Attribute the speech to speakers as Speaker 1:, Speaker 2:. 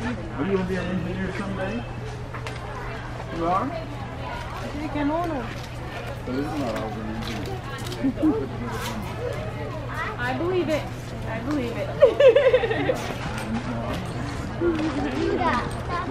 Speaker 1: Are you going to be an engineer someday? You are?
Speaker 2: Sí, qué mono.
Speaker 1: But it's not all an engineer.
Speaker 2: I believe it. I believe it.
Speaker 3: Mira,